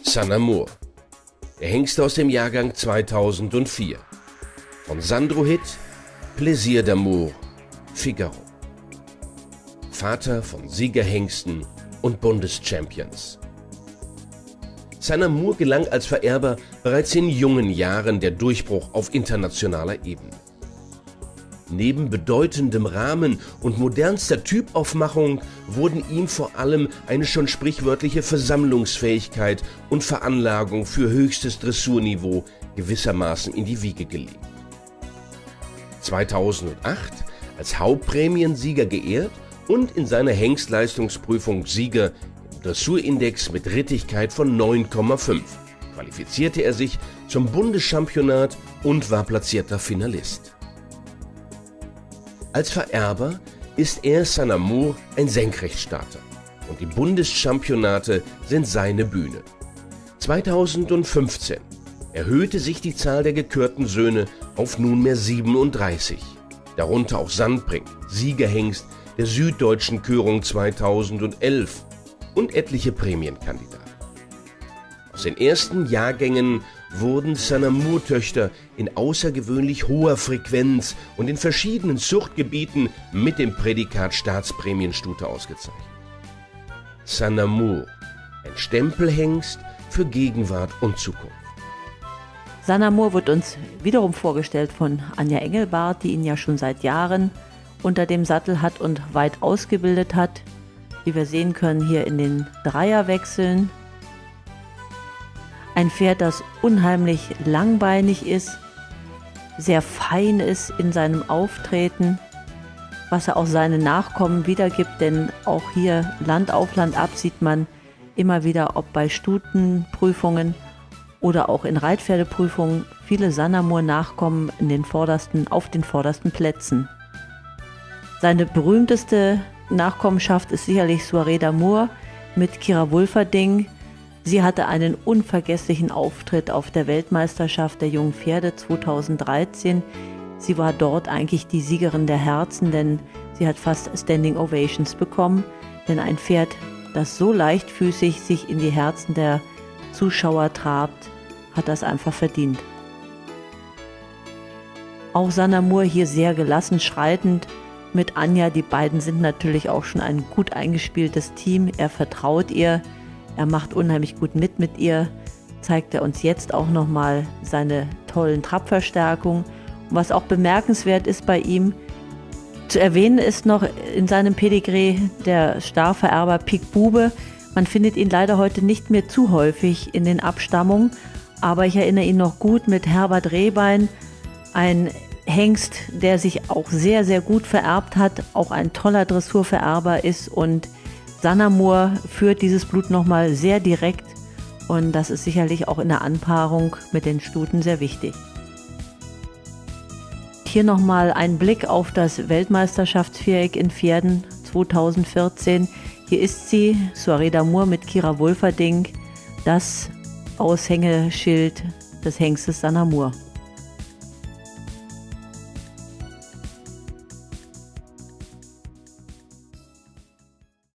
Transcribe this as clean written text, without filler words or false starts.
Sanamur, der Hengst aus dem Jahrgang 2004. Von Sandro Hitt, Plaisir d'Amour, Figaro. Vater von Siegerhengsten und Bundeschampions. Sanamur gelang als Vererber bereits in jungen Jahren der Durchbruch auf internationaler Ebene. Neben bedeutendem Rahmen und modernster Typaufmachung wurden ihm vor allem eine schon sprichwörtliche Versammlungsfähigkeit und Veranlagung für höchstes Dressurniveau gewissermaßen in die Wiege gelegt. 2008 als Hauptprämiensieger geehrt und in seiner Hengstleistungsprüfung Sieger im Dressurindex mit Rittigkeit von 9,5 qualifizierte er sich zum Bundeschampionat und war platzierter Finalist. Als Vererber ist er Sanamur ein Senkrechtstarter und die Bundeschampionate sind seine Bühne. 2015 erhöhte sich die Zahl der gekürten Söhne auf nunmehr 37, darunter auch Sandbrink, Siegerhengst der Süddeutschen Körung 2011 und etliche Prämienkandidaten. Aus den ersten Jahrgängen wurden Sanamur-Töchter in außergewöhnlich hoher Frequenz und in verschiedenen Zuchtgebieten mit dem Prädikat Staatsprämienstute ausgezeichnet. Sanamur, ein Stempelhengst für Gegenwart und Zukunft. Sanamur wird uns wiederum vorgestellt von Anja Engelbart, die ihn ja schon seit Jahren unter dem Sattel hat und weit ausgebildet hat, wie wir sehen können hier in den Dreierwechseln. Ein Pferd, das unheimlich langbeinig ist, sehr fein ist in seinem Auftreten, was er auch seinen Nachkommen wiedergibt, denn auch hier Land auf Land ab sieht man immer wieder, ob bei Stutenprüfungen oder auch in Reitpferdeprüfungen, viele Sanamur-Nachkommen auf den vordersten Plätzen. Seine berühmteste Nachkommenschaft ist sicherlich Soirée d'Amour mit Kira Wulferding. Sie hatte einen unvergesslichen Auftritt auf der Weltmeisterschaft der jungen Pferde 2013. Sie war dort eigentlich die Siegerin der Herzen, denn sie hat fast Standing Ovations bekommen. Denn ein Pferd, das so leichtfüßig sich in die Herzen der Zuschauer trabt, hat das einfach verdient. Auch Sanamur hier sehr gelassen schreitend mit Anja. Die beiden sind natürlich auch schon ein gut eingespieltes Team. Er vertraut ihr. Er macht unheimlich gut mit ihr, zeigt er uns jetzt auch nochmal seine tollen Trabverstärkungen. Und was auch bemerkenswert ist bei ihm, zu erwähnen ist noch in seinem Pedigree der Starvererber Pik Bube. Man findet ihn leider heute nicht mehr zu häufig in den Abstammungen, aber ich erinnere ihn noch gut mit Herbert Rehbein, ein Hengst, der sich auch sehr, sehr gut vererbt hat, auch ein toller Dressurvererber ist, und Sanamur führt dieses Blut nochmal sehr direkt und das ist sicherlich auch in der Anpaarung mit den Stuten sehr wichtig. Hier nochmal ein Blick auf das Weltmeisterschaftsviereck in Pferden 2014. Hier ist sie, Soirée d'Amour mit Kira Wulferding, das Aushängeschild des Hengstes Sanamur.